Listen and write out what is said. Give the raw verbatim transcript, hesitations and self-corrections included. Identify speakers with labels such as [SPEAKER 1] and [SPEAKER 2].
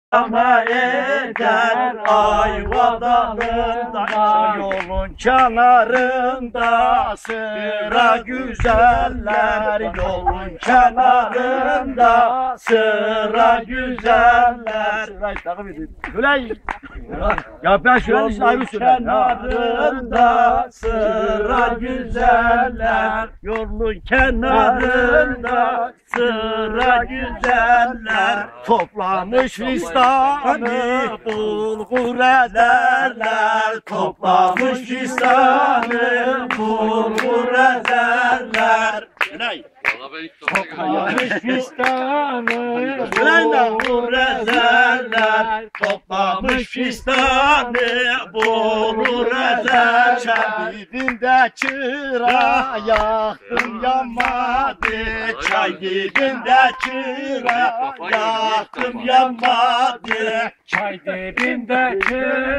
[SPEAKER 1] Ama eder ayva dalında, yolun kenarında sıra güzeller, yolun kenarında sıra güzeller. Gülay ya ben şöyle ayrı söyleyeyim. Kenarında sıra güzeller, yolun kenarında sıra güzeller. Toplamış fistanı bulgur ederler, toplamış fistanı bulgur ederler. Güney. Toplamış fistanı bulgur ederler, toplamış fistanı bulgur ederler. Çay dibinde çıra yaktım yanmadı, çay dibinde çıra yaktım yanmadı,
[SPEAKER 2] Çay dibinde çıra